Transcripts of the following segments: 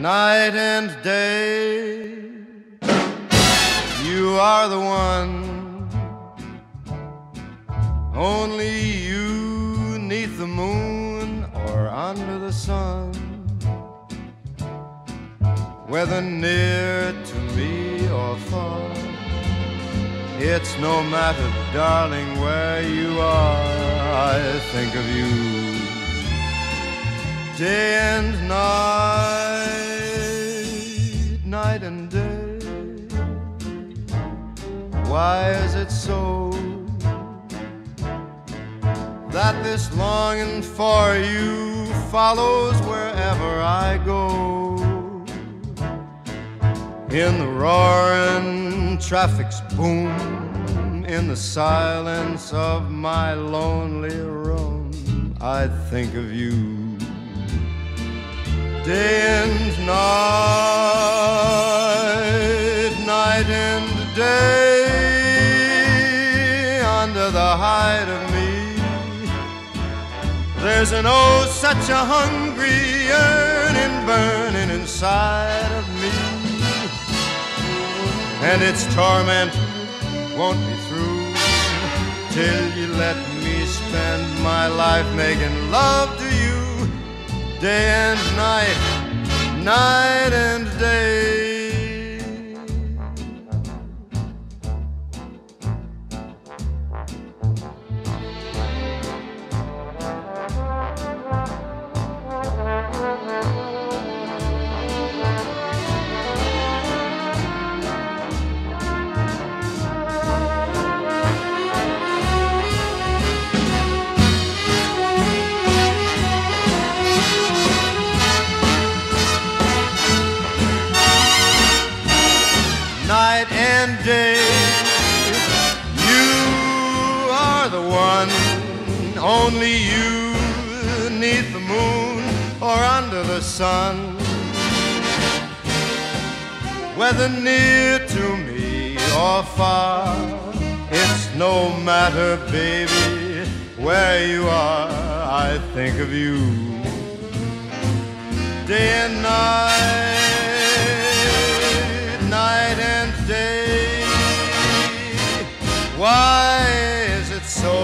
night and day. You are the one, only you, 'neath the moon or under the sun. Whether near to me or far, it's no matter, darling, where you are. I think of you day and night, night and day. Why is it so that this longing for you follows wherever I go? In the roaring traffic's boom, in the silence of my lonely room, I think of you day and night, night and day. Under the hide of me, there's an oh such a hungry yearning burning inside of me. And its torment won't be through till you let me spend my life making love to you day and night, night and day. Day. You are the one, only you, 'neath the moon or under the sun. Whether near to me or far, it's no matter, baby, where you are. I think of you day and night, night and day. Why is it so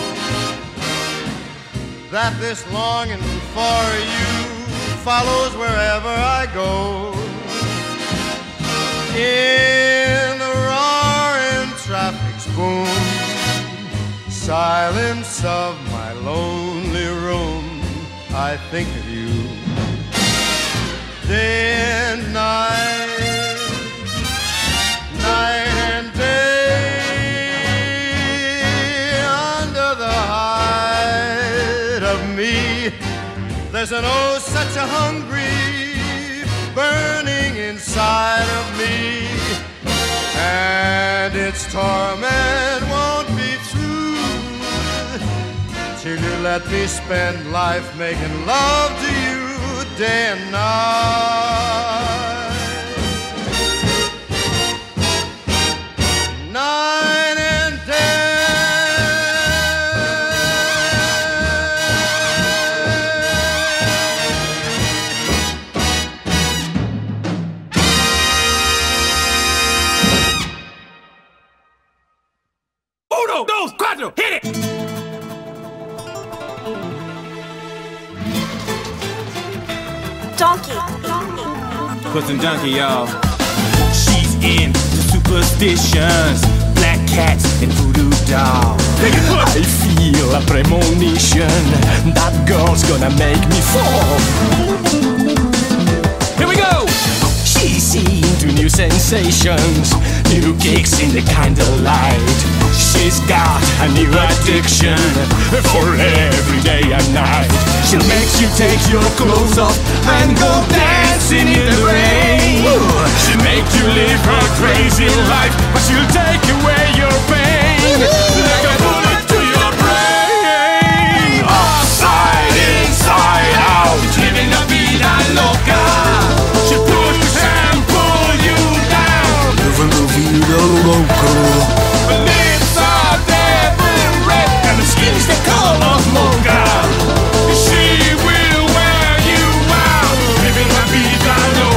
that this longing for you follows wherever I go? In the roaring traffic's boom, silence of my lonely room, I think of you day and night, night and day. There's an oh such a hungry burning inside of me, and its torment won't be through till you let me spend life making love to you day and night, night and day. Dos, cuatro, hit it! Donkey. Put some donkey, y'all. She's into superstitions, black cats and voodoo dolls. I feel a premonition that girl's gonna make me fall. Here we go! She's into new sensations, new kicks in the candlelight. She's got a new addiction for every day and night. She'll make you take your clothes off and go dancing in the rain. She'll make you live her crazy life, but she'll take away your pain like a bullet to your brain. Upside, inside out, living la vida loca. She'll push and pull you down. Living la vida loca. The color of mocha. She will wear you out, living la vida loca.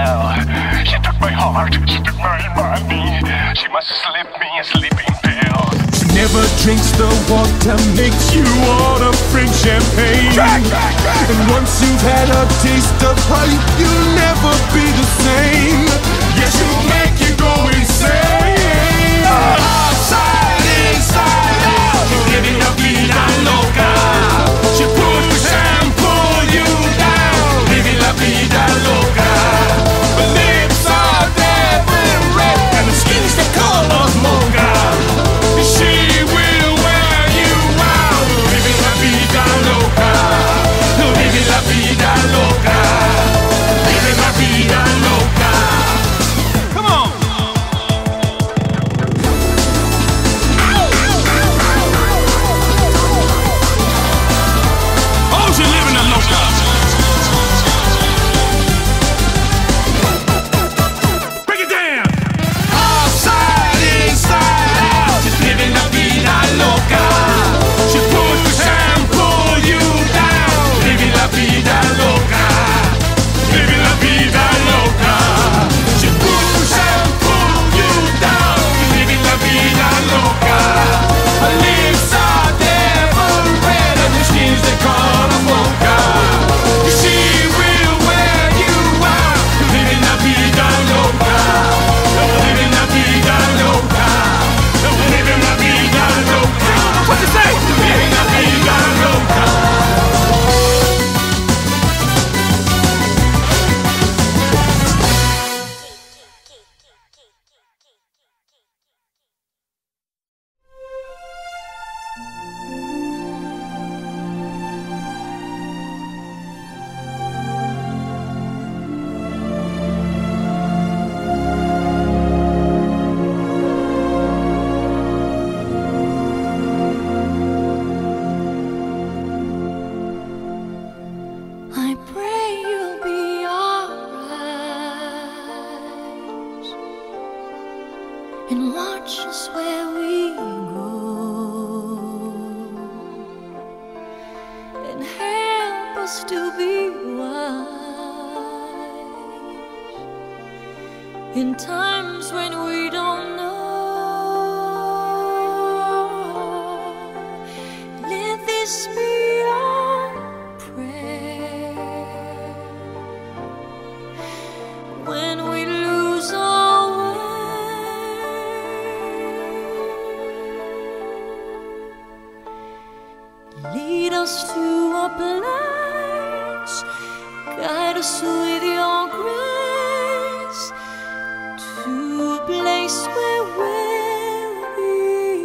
hell. She took my heart, she took my money. She must slip me a sleeping pill. She never drinks the water, makes you order French champagne. And once you've had a taste of her, you'll never be the same. Yeah, she'll make you go insane. Outside, inside, out, you're living la vida loca. She push and pull you down, living la vida loca. Her lips are devil red, and her skin's the color of mocha. She will wear you out, living la vida loca, living la vida loca, living la vida loca. Come on! Oh, she living la loca. Break it down! Outside, inside, out, she's living la vida loca. She push and pull you down, living la vida loca, living la vida loca. She push and pull you down, living la vida loca. Her lips are devil red and her skin's the color of mocha. She will wear you out, living la vida loca, living la vida loca, living la vida loca. What you say? Living la vida loca. I pray you'll be alright and watch us where we go and help us to be wise in times when we don't know. Let this be our prayer when we lose our way. Lead us to a place, guide us with your grace, to a place where we'll be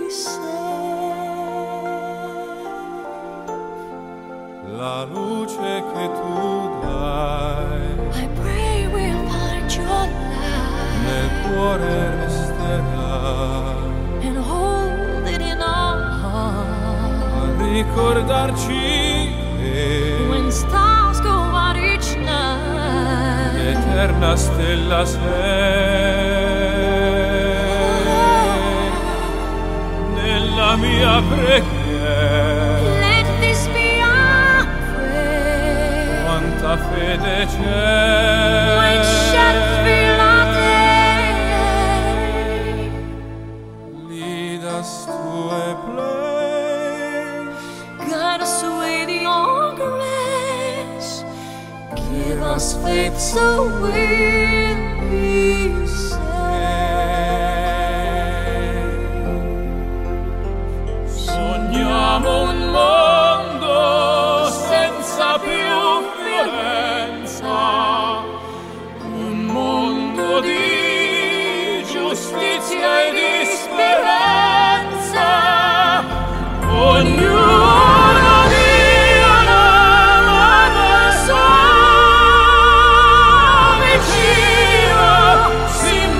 safe. La luce che tu dai I pray we'll find your light nel cuore resterà and hold it in our heart. a ricordarci che When stars go out each night, l'eterna stella sei nella mia preghiera. let this be our prayer. Quanta fede When c'è, shadows fill our day, lead us to a place, guide us with your grace. Give us faith so we'll be safe. sogniamo un mondo senza più violenza, un mondo di giustizia e di speranza. Ognuno Dio ama il suo vicino, si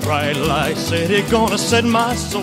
bright light city, gonna set my soul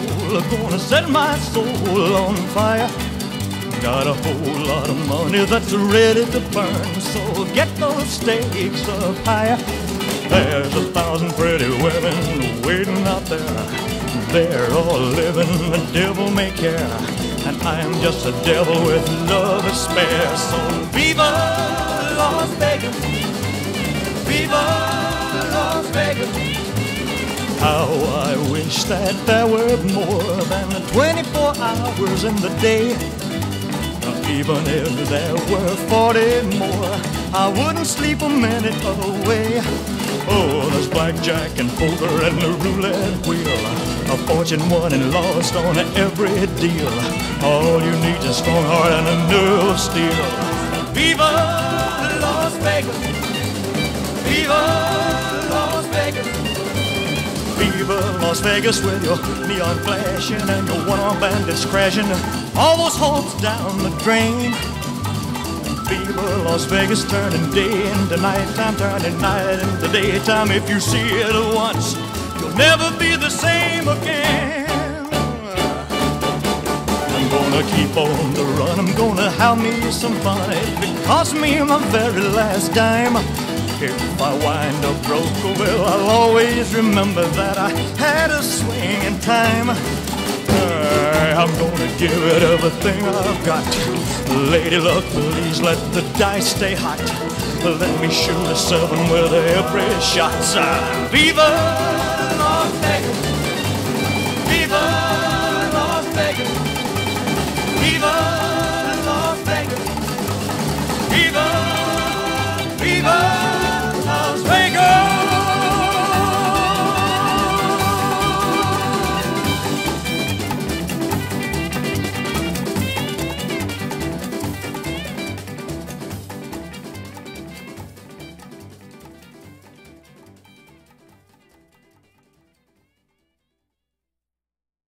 on fire. Got a whole lot of money that's ready to burn, so get those stakes up higher. There's 1,000 pretty women waiting out there. They're all living the devil may care, and I am just a devil with love to spare. So Viva Las Vegas, Viva Las Vegas. How I wish that there were more than 24 hours in the day. Even if there were 40 more, I wouldn't sleep a minute away. Oh, there's blackjack and poker and the roulette wheel, a fortune won and lost on every deal. All you need is a strong heart and a nerve of steel. Viva Las Vegas, Viva Las Vegas, Viva Las Vegas, with your neon flashing and your one-armed bandits crashing all those hopes down the drain. Viva Las Vegas, turning day into nighttime, turning night into daytime. If you see it once, you'll never be the same again. I'm gonna keep on the run, I'm gonna have me some fun. It cost me my very last dime. If I wind up broke, well, I'll always remember that I had a swing in time. I'm gonna give it everything I've got. Lady luck, please let the dice stay hot. Let me shoot a 7 with every shot. Viva Las Vegas,